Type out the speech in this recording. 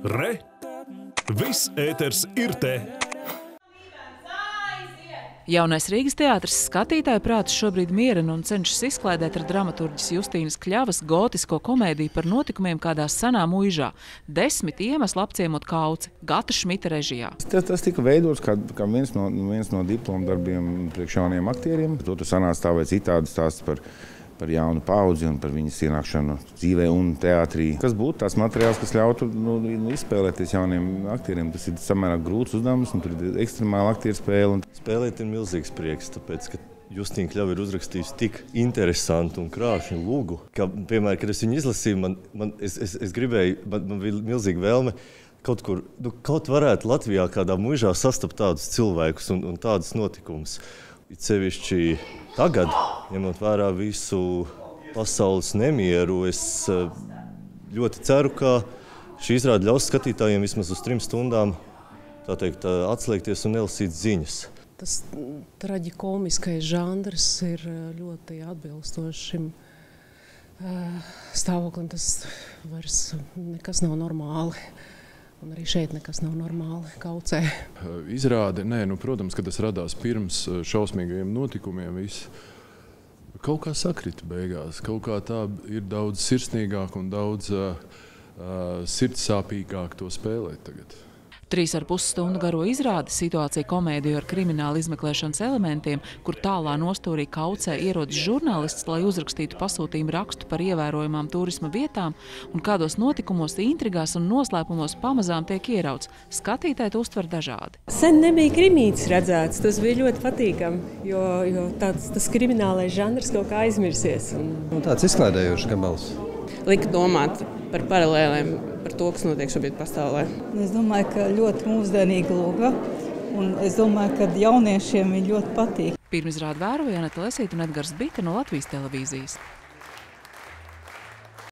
Re! Viss ēters ir te! Jaunais Rīgas teātris skatītāju prātus šobrīd mierina un cenšas izklaidēt ar dramaturģes Justīnas Kļavas gotisko komēdiju par notikumiem kādā senā muižā. 10 iemeslu apciemot Kauci, Gata Šmita režijā. Tas tika veidots kā viens no diploma darbiem priekš jauniem aktieriem. Tur sanāca tā vai citādi stāsts par jaunu paudzi un par viņas ienākšanu dzīvē un teātrī. Kas būtu tās materiāls, kas ļautu izspēlēties jauniem aktieriem. Tas ir samērā grūts uzdevums, un tur ir ekstremāla aktieru spēle. Spēlēt ir milzīgs prieks, tāpēc, ka Justīna Kļava ir uzrakstījusi tik interesantu un krāšņu lūgu, ka, piemēram, kad es viņu izlasīju, es gribēju, man bija milzīga vēlme kaut varētu Latvijā kādā muižā sastapt tādus cilvēkus un tādus notikumus. It sevišķi tagad, ņemot vērā visu pasaules nemieru, es ļoti ceru, ka šī izrāde ļaus skatītājiem vismaz uz 3 stundām atslēgties un nelasīt ziņas. Tas traģikomiskais žanrs ir ļoti atbilstošs šim stāvoklim. Tas vairs nekas nav normāli. Un arī šeit nekas nav normāli Kaucē. Izrāde, protams, ka tas radās pirms šausmīgajiem notikumiem. Kaut kā sakrita beigās. Kaut kā tā ir daudz sirsnīgāk un daudz sirdsāpīgāk to spēlēt tagad. 3,5 stundu garo izrādi situācija komēdiju ar krimināla izmeklēšanas elementiem, kur tālā nostūrī Kaucē ierodas žurnālists, lai uzrakstītu pasūtījumu rakstu par ievērojamām turisma vietām, un kādos notikumos, intrigās un noslēpumos pamazām tiek ierauts. Skatītāji to uztver dažādi. Sen nebija krimītis redzēts, tas bija ļoti patīkami, jo tas kriminālais žanrs kaut kā aizmirsies. Tāds izklaidējošs gabals. Lika domāt par paralēlēm, par to, kas notiek šobrīd pasaulē. Es domāju, ka ļoti mūsdienīga lūga, un es domāju, ka jauniešiem viņa ļoti patīk. Pirmizrādi vēroja Janeta Lesīte un Edgars Bika no Latvijas televīzijas.